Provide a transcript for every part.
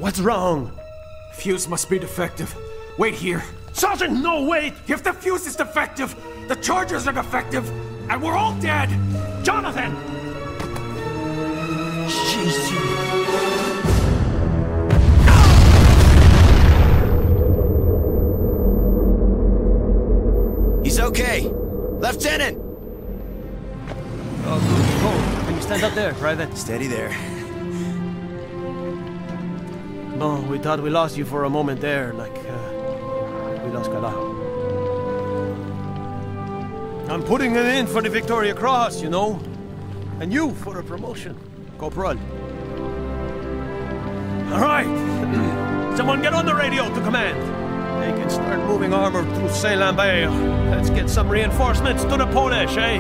What's wrong? Fuse must be defective. Wait here. Sergeant, no, wait! If the fuse is defective, the chargers are defective, and we're all dead! Jonathan! Jesus. He's okay. Lieutenant! Oh, good. Can you stand up there, Private? Steady there. No, we thought we lost you for a moment there, like, we lost Galau. I'm putting it in for the Victoria Cross, you know? And you for a promotion, Corporal. All right! Someone get on the radio to command. They can start moving armor through Saint-Lambert. Let's get some reinforcements to the Polish, eh?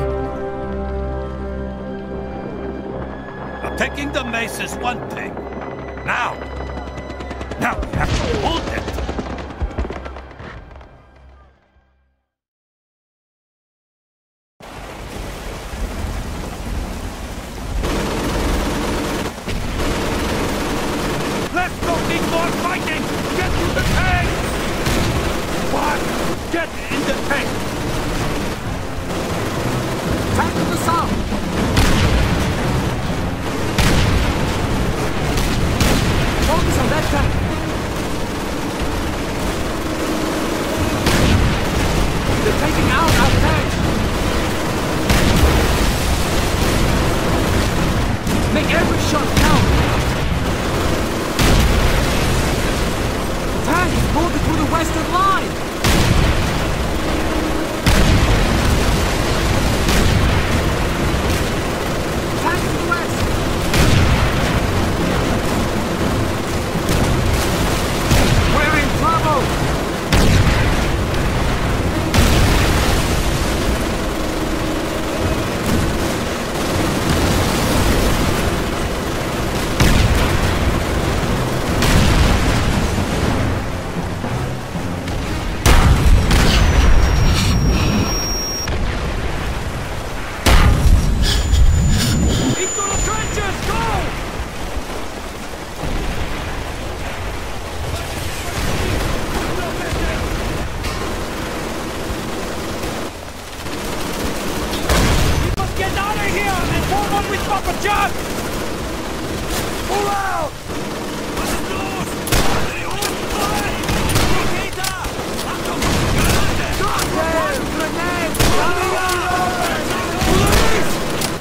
Taking the Mace is one thing. Now we have to hold it. Let's go need more fighting! Get to the tank! What? Get in the tank! Tank to the south! Focus on that tank! They're taking out our tank! Make every shot count! The tank is moving through the western line! Tank to the west! We're in trouble! Into the trenches, go! We must get out of here and form up with Papa John! Move out! Was ist los? Die unten rein! Peter! Achtung! Granate! Grenade! Grenade! Police!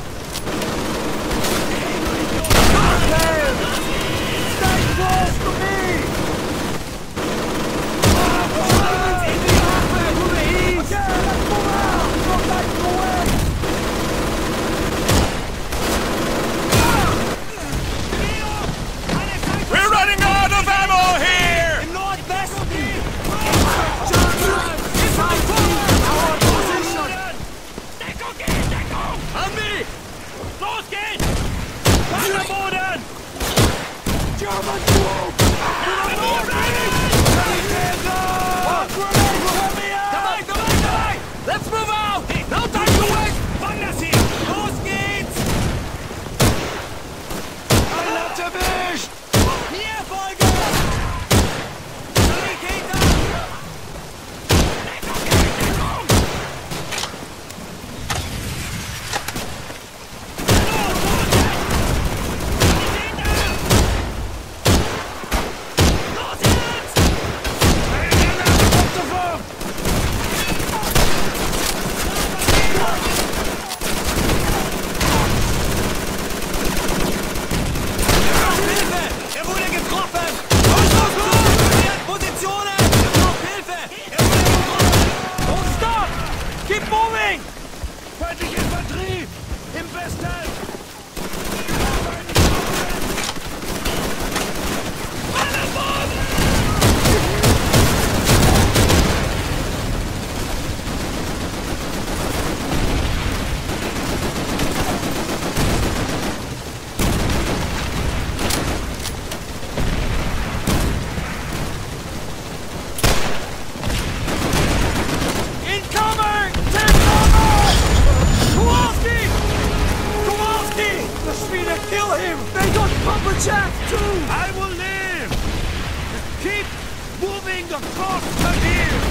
Stay close to me! To the east! Okay, let's move out! Go back to the west! We're running out of ammo here! Im Nordwesten! Inside our position! Deckung geht! Deckung! An mich! Los geht's! Panzerboden! German troops! Dabei! Let's move out! No time to wait! Fang das hier! Los geht's! Einer erwischt! Hier, Folge! Sanitäter! Deckung! Los jetzt! Hilfe! Er wurde getroffen! Los! Positionen! Hilfe! Er wurde getroffen! Don't stop! Keep moving! Feindliche Infanterie! Im Westen! Alle Boden! Incoming! Take cover! Kowalski! Kowalski! The Sweden kill him! They got Papa Jack too! I will live! Just keep moving across the hill!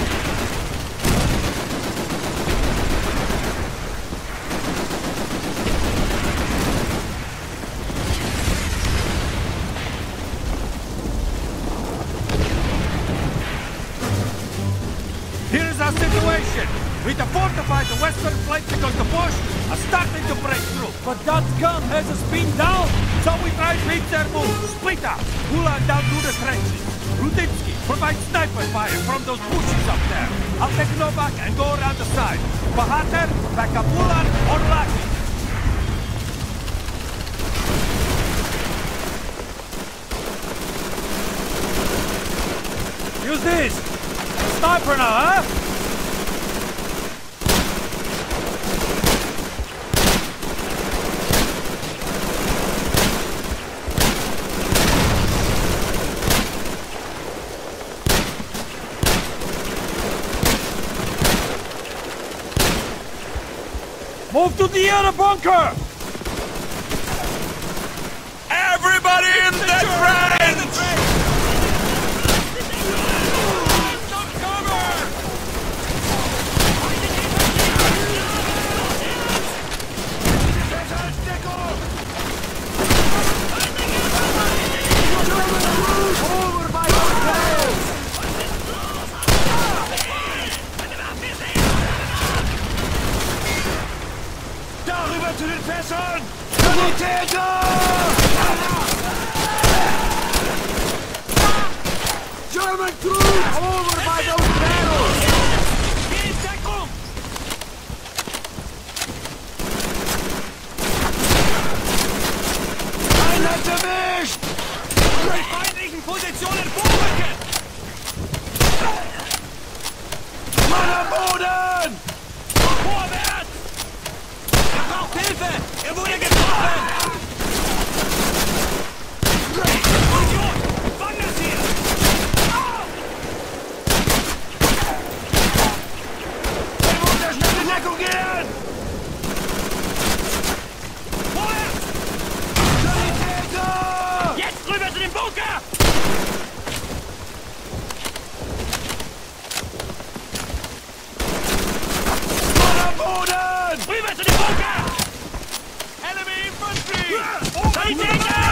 Here's our situation. We need to fortify the western flank because the Bosch are starting to break through. But that gun has us pinned down! So we try to beat their move. Split up. Ulan down through the trenches. Rudinsky, provide sniper fire from those bushes up there. I'll take Novak and go around the side. Bahater, back up Ulan or Lucky. Use this! Sniper now, huh? Move to the other bunker! Everybody in the trench! Darüber zu den Fässern! Sanitäter! German troops! Over by those barrels! In Deckung! Einer erwischt! Die feindlichen Positionen vorrücken! Mann am Boden! Vorwärts! Er braucht Hilfe! Er wurde getroffen! Idiot! Woanders hier! Er muss ja schnell in Deckung gehen! Vorwärts! Sanitäter! Jetzt rüber zu dem Bunker! Mann am Boden! Rüber zu dem Bunker! Enemy Infantry! Sanitäter!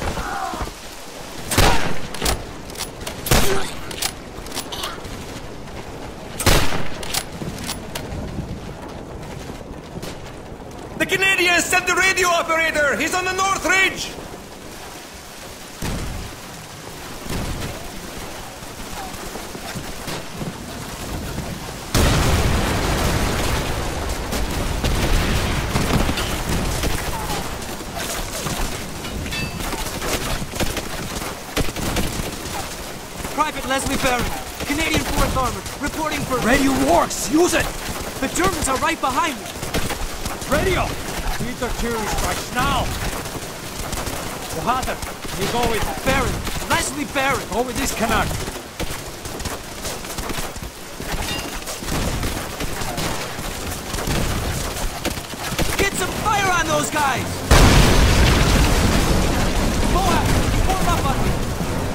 The Canadians sent the radio operator! He's on the North Ridge! Private Leslie Barron, Canadian 4th Armored, reporting for... Radio works! Use it! The Germans are right behind me! Radio! Lead artillery strikes now! Bahadur, you go with... Barron, Leslie Barron! Go with this Canuck! Get some fire on those guys! Moab, form up on me!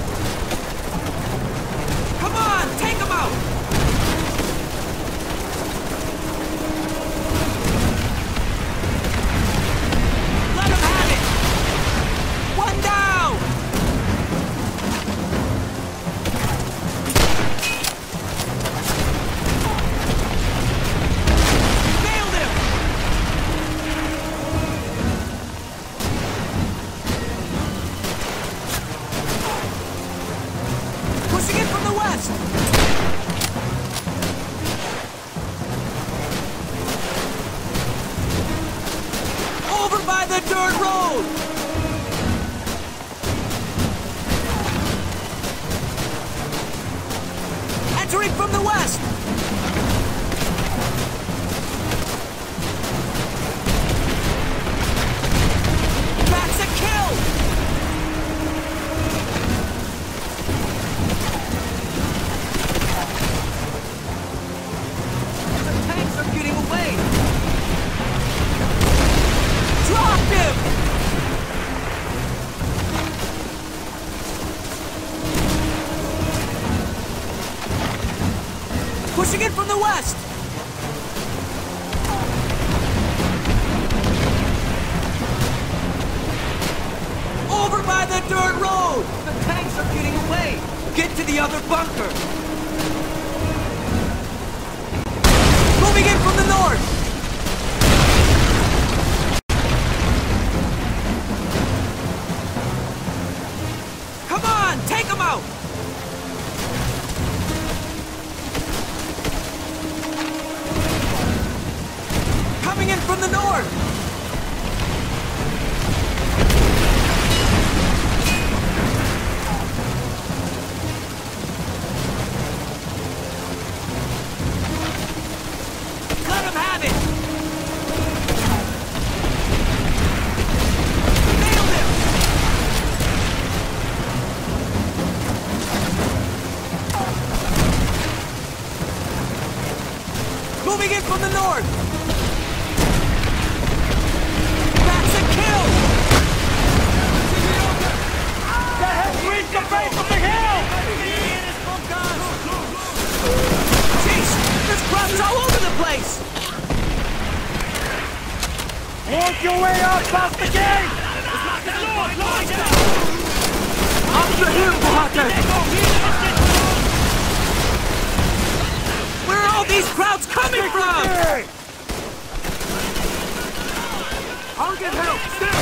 Come on, take them out! Let them have it! One down! Nailed him! Pushing in from the west! Over by the dirt road! The tanks are getting away! Get to the other bunker! Moving in from the north! Come on! Take them out! Coming in from the north! Let him have it! Nailed him! Moving in from the north! That's a kill! They have reached the base of the hill! Jeez! There's crowds all over the place! Work your way up past the gate! Up the hill, Bohater! Where are all these crowds coming from? I'll get help! Still!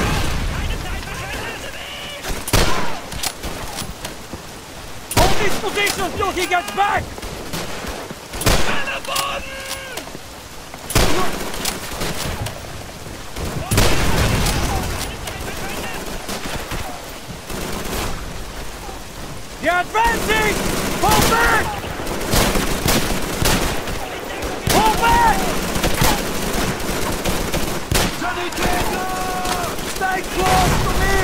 Hold these positions till he gets back! You're advancing! Pull back! Pull back! Stay close to me!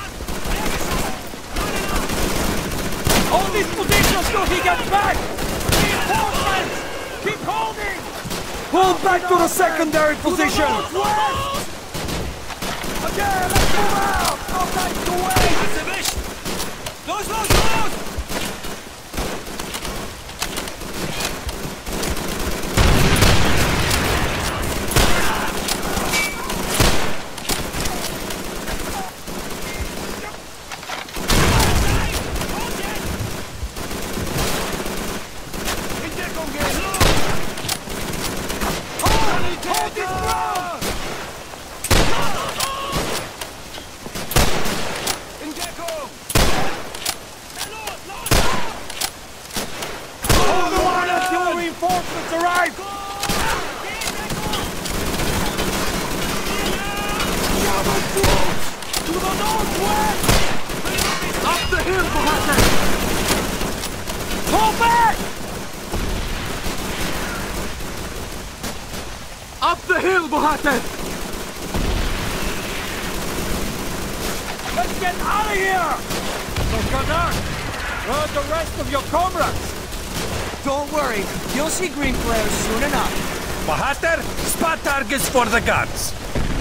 Hold these positions till he gets back! Reinforcements! Keep holding! Pull back to the secondary position! Okay, let's move out! No time to wait! Los, los, los! Hold this ground! Hold on until reinforcements arrive! To the northwest! Up the hill, Bohater! Pull back! Up the hill, Bohater! Let's get out of here! So, Gunnar, where are the rest of your comrades? Don't worry, you'll see green flares soon enough. Bohater, spot targets for the guns.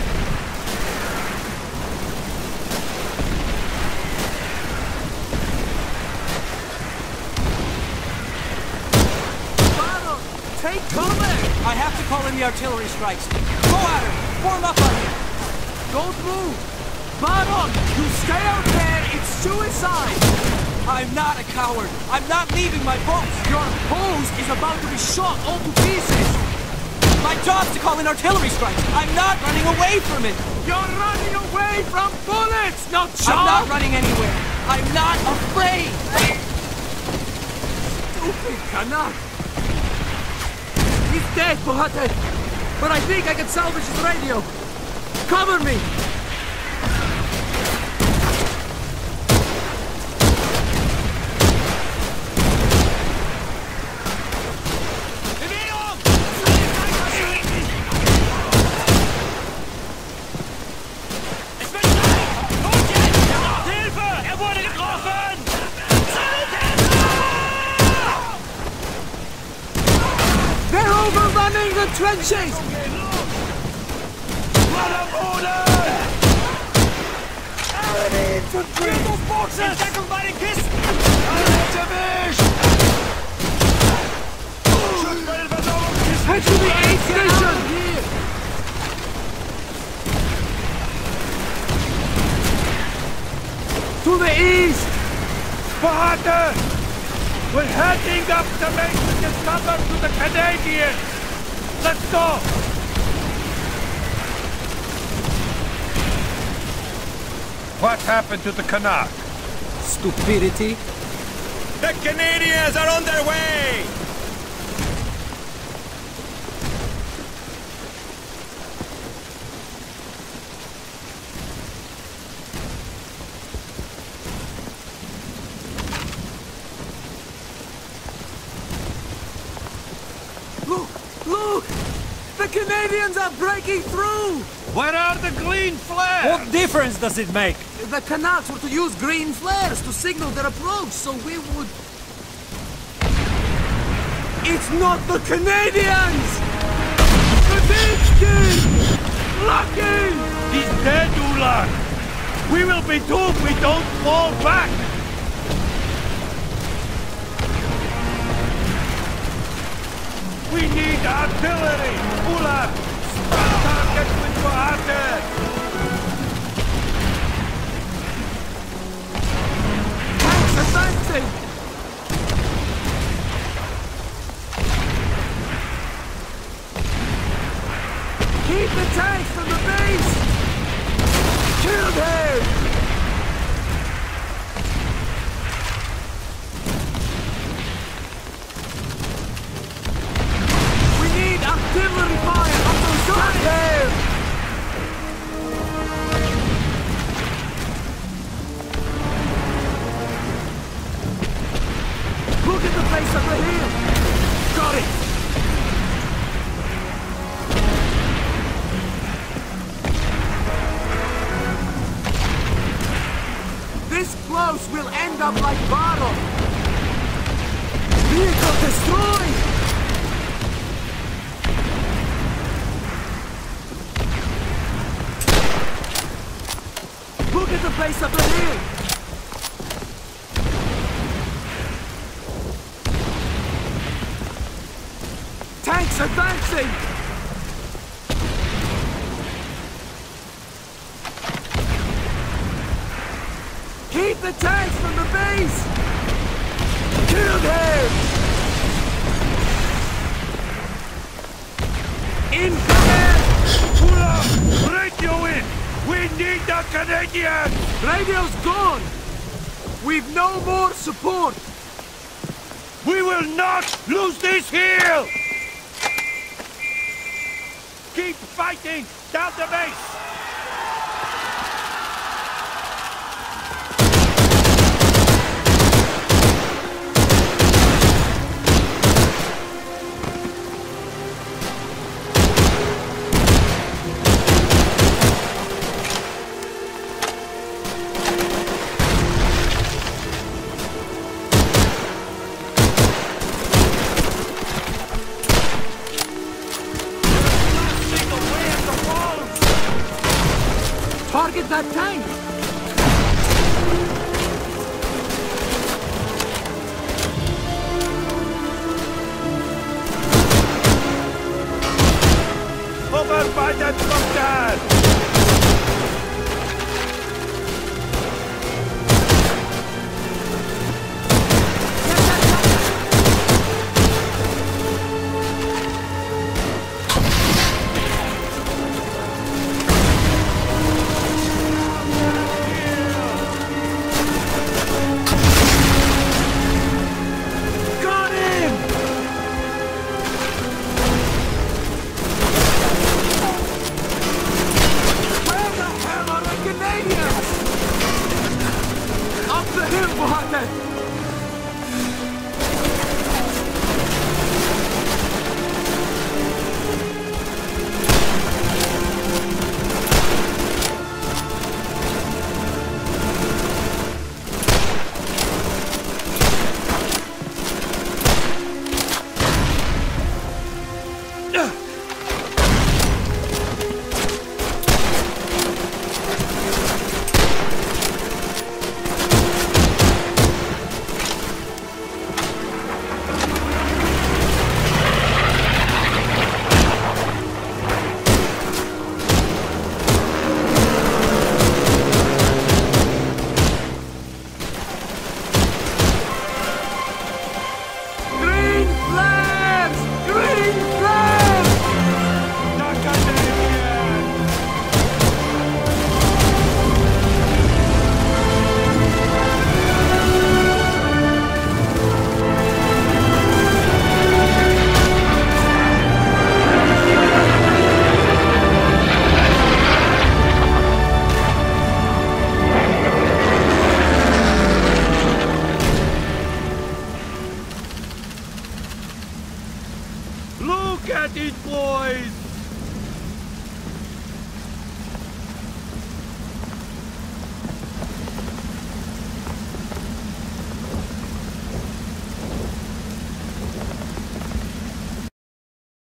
Take cover! I have to call in the artillery strikes. Go at her! Form up on him! Don't move! Baron! You stay out there! It's suicide! I'm not a coward! I'm not leaving my post! Your post is about to be shot all to pieces! My job's to call in artillery strikes! I'm not running away from it! You're running away from bullets, no job! I'm not running anywhere! I'm not afraid! Stupid Gunnar! He's dead, Bohater! But I think I can salvage his radio! Cover me! The trenches! Enemy infantry! Those boxes! Deckung bei den Kisten! Erwischt! Head to the aid station! Here! To the east! Bahadur! We're heading up the Mace to discover to the Canadians! Let's go! What happened to the Canuck? Stupidity. The Canadians are on their way! Look! Look! The Canadians are breaking through! Where are the green flares? What difference does it make? The Canucks were to use green flares to signal their approach, so we would... It's not the Canadians! Kavinsky! Lucky! He's dead, Ulan! We will be doomed if we don't fall back! We need artillery! Ulan! Target with Bahadur! Tanks advancing! Keep the tanks from the base! Kill them! We need artillery fire on those guys! There! Look at the base of the hill! Got it! This close will end up like battle! Vehicle destroyed! Look at the base of the hill! Tanks advancing! Keep the tanks from the base! Kill them! In command! Ulan! Radio in! We need the Canadians! Radio's gone! We've no more support! We will not lose this hill! Keep fighting down the base! Target that tank! Over by that bunker! Up the hill, Bahadur!